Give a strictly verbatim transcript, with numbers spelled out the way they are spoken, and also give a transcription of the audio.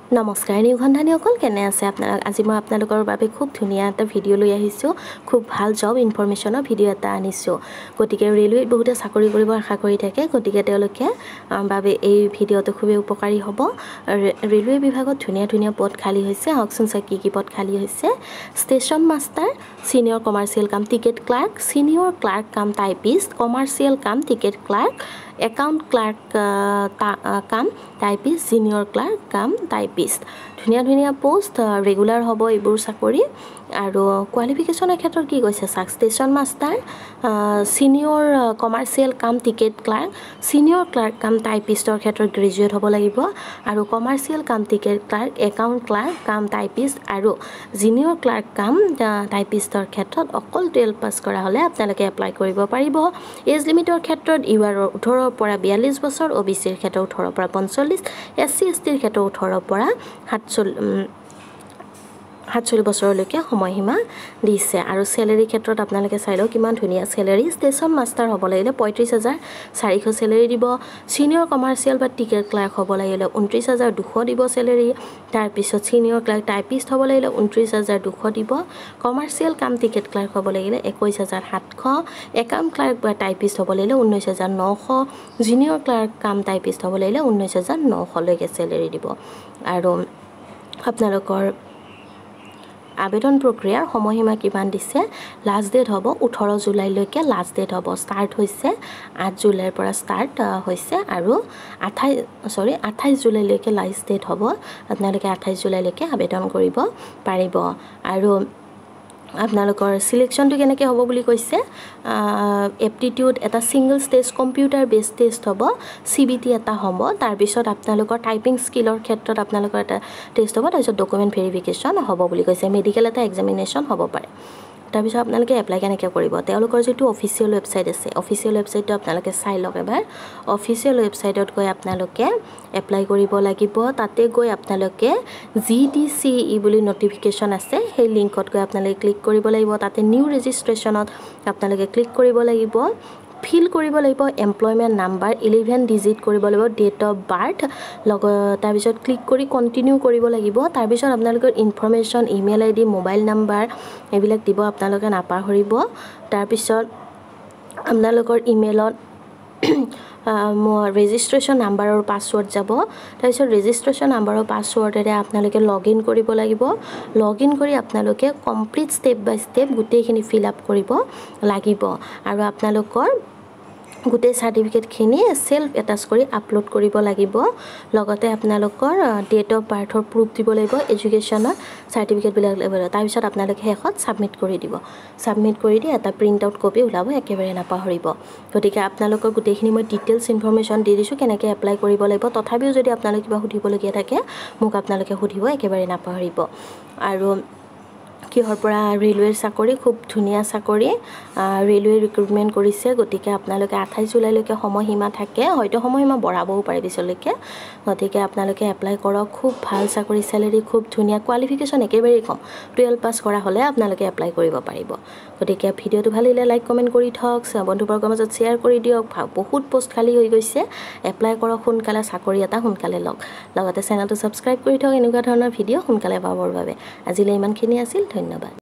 নমস্কাৰ নিউঘণ্টানীসকল কেনে আছে আপোনালোক আজি মই আপোনালোকৰ বাবে খুব ধুনীয়া এটা ভিডিঅ' লৈ আহিছোঁ খুব ভাল জব ইনফৰমেশ্যনৰ ভিডিঅ' এটা আনিছোঁ গতিকে ৰেলৱেত বহুতে চাকৰি কৰিব আশা কৰি থাকে গতিকে তেওঁলোকে বাবে এই ভিডিঅ'টো খুবেই উপকাৰী হ'ব ৰেলৱে বিভাগত ধুনীয়া ধুনীয়া পদ খালী হৈছে আহকচোন চাই কি কি পদ খালী হৈছে station master senior commercial cum ticket clerk senior clerk cum typist commercial cum ticket clerk account clerk cum typist junior clerk cum typist ধুনীয়া ধুনীয়া পোষ্ট ৰেগুলাৰ হ'ব এইবোৰ চাকৰি আৰু কোৱালিফিকেশ্যনৰ ক্ষেত্ৰত কি কৈছে চাক station master senior commercial cum ticket clerk senior clerk cum টাইপিষ্টৰ ক্ষেত্ৰত গ্ৰেজুৱেট হ'ব লাগিব আৰু commercial cum ticket clerk account clerk cum typist আৰু জুনিয়ৰ ক্লাৰ্ক কাম টাইপিষ্টৰ ক্ষেত্ৰত অকল টুৱেলভ পাছ কৰা হ'লে আপোনালোকে এপ্লাই কৰিব পাৰিব এজ লিমিটৰ ক্ষেত্ৰত ইউ আৰ ওঠৰৰ পৰা বিয়াল্লিছ বছৰ অ' বি চিৰ ক্ষেত্ৰত ওঠৰৰ পৰা পঞ্চল্লিছ এছ চি এছ টিৰ ক্ষেত্ৰত ওঠৰৰ পৰা সাতচল্লিছ সাতচল্লিছ বছৰলৈকে সময়সীমা দিছে আৰু চেলেৰীৰ ক্ষেত্ৰত আপোনালোকে চাই লওক কিমান ধুনীয়া চেলেৰী ষ্টেচন মাষ্টাৰ হ'ব লাগিলে পঁয়ত্ৰিছ হাজাৰ চাৰিশ চেলেৰী দিব ছিনিয়ৰ কমাৰ্চিয়েল বা টিকেট ক্লাৰ্ক হ'ব লাগিলে ঊনত্ৰিছ হাজাৰ দুশ দিব চেলেৰী তাৰপিছত ছিনিয়ৰ ক্লাৰ্ক টাইপিষ্ট হ'ব লাগিলে ঊনত্ৰিছ হাজাৰ দুশ দিব কমাৰ্চিয়েল কাম টিকেট ক্লাৰ্ক হ'ব লাগিলে একৈছ হাজাৰ সাতশ একাউণ্ট ক্লাৰ্ক বা টাইপিষ্ট হ'ব লাগিলে ঊনৈছ হাজাৰ নশ জুনিয়ৰ ক্লাৰ্ক কাম টাইপিষ্ট হ'ব লাগিলে ঊনৈছ হাজাৰ নশলৈকে চেলেৰী দিব আৰু আপোনালোকৰ আবেদন প্ৰক্ৰিয়াৰ সময়সীমা কিমান দিছে লাষ্ট ডেট হ'ব ওঠৰ জুলাইলৈকে লাষ্ট ডেট হ'ব ষ্টাৰ্ট হৈছে আঠ জুলাইৰ পৰা ষ্টাৰ্ট হৈছে আৰু আঠাইছ সৰি আঠাইছ জুলাইলৈকে লাষ্ট ডেট হ'ব আপোনালোকে আঠাইছ জুলাইলৈকে আবেদন কৰিব পাৰিব আৰু আপোনালোকৰ সিলেকশ্যনটো কেনেকৈ হ'ব বুলি কৈছে এপ্টিটিউড এটা single stage computer based test হ'ব চি বি টি এটা হ'ব তাৰপিছত আপোনালোকৰ টাইপিং স্কিলৰ ক্ষেত্ৰত আপোনালোকৰ এটা টেষ্ট হ'ব তাৰপিছত ডকুমেণ্ট ভেৰিফিকেশ্যন হ'ব বুলি কৈছে মেডিকেল এটা এক্সামিনেশ্যন হ'ব পাৰে তাৰপিছত আপোনালোকে এপ্লাই কেনেকৈ কৰিব তেওঁলোকৰ যিটো অফিচিয়েল ৱেবছাইট আছে অফিচিয়েল ৱেবছাইটটো আপোনালোকে চাই লওক এবাৰ অফিচিয়েল ৱেবছাইটত গৈ আপোনালোকে এপ্লাই কৰিব লাগিব তাতে গৈ আপোনালোকে জি ডি চি ই বুলি নটিফিকেশ্যন আছে সেই লিংকত গৈ আপোনালোকে ক্লিক কৰিব লাগিব তাতে নিউ ৰেজিষ্ট্ৰেশ্যনত আপোনালোকে ক্লিক কৰিব লাগিব ফিল কৰিব লাগিব এমপ্লয়মেণ্ট নাম্বাৰ ইলেভেন ডিজিট কৰিব লাগিব ডেট অফ বাৰ্থ লগ তাৰপিছত ক্লিক কৰি কণ্টিনিউ কৰিব লাগিব তাৰপিছত আপোনালোকৰ information email I D mobile number এইবিলাক দিব আপোনালোকে নাপাহৰিব তাৰপিছত আপোনালোকৰ ইমেইলত ৰেজিষ্ট্ৰেশ্যন নাম্বাৰৰ পাছৱৰ্ড যাব তাৰপিছত ৰেজিষ্ট্ৰেশ্যন নাম্বাৰৰ পাছৱৰ্ডেৰে আপোনালোকে লগ ইন কৰিব লাগিব লগ ইন কৰি আপোনালোকে কমপ্লিট ষ্টেপ বাই ষ্টেপ গোটেইখিনি ফিল আপ কৰিব লাগিব আৰু আপোনালোকৰ গোটেই চাৰ্টিফিকেটখিনি সেল্ফ এটাচ কৰি আপলোড কৰিব লাগিব লগতে আপোনালোকৰ ডেট অফ বাৰ্থৰ প্ৰুফ দিব লাগিব এডুকেশ্যনৰ চাৰ্টিফিকেটবিলাক লাগিব তাৰপিছত আপোনালোকে শেষত ছাবমিট কৰি দিব ছাবমিট কৰি দি এটা প্ৰিণ্ট আউট কপি ওলাব একেবাৰে নাপাহৰিব গতিকে আপোনালোকৰ গোটেইখিনি মই ডিটেইলছ ইনফৰমেশ্যন দি দিছোঁ কেনেকৈ এপ্লাই কৰিব লাগিব তথাপিও যদি আপোনালোকে কিবা সুধিবলগীয়া থাকে মোক আপোনালোকে সুধিব একেবাৰে নাপাহৰিব আৰু কিহৰ পৰা ৰেলৱেৰ চাকৰি খুব ধুনীয়া চাকৰি ৰেলৱে ৰিক্ৰুটমেণ্ট কৰিছে গতিকে আপোনালোকে আঠাইছ জুলাইলৈকে সময়সীমা থাকে হয়তো সময়সীমা বঢ়াবও পাৰে পিছলৈকে গতিকে আপোনালোকে এপ্লাই কৰক খুব ভাল চাকৰি চেলেৰী খুব ধুনীয়া কোৱালিফিকেশ্যন একেবাৰেই কম টুৱেলভ পাছ কৰা হ'লে আপোনালোকে এপ্লাই কৰিব পাৰিব গতিকে ভিডিঅ'টো ভাল লাগিলে লাইক কমেণ্ট কৰি থওক বন্ধুবৰ্গৰ মাজত শ্বেয়াৰ কৰি দিয়ক বহুত পোষ্ট খালী হৈ গৈছে এপ্লাই কৰক সোনকালে চাকৰি এটা সোনকালে লওক লগতে চেনেলটো ছাবস্ক্ৰাইব কৰি থওক এনেকুৱা ধৰণৰ ভিডিঅ' সোনকালে পাবৰ বাবে আজিলৈ ইমানখিনি আছিল ধন্যবাদ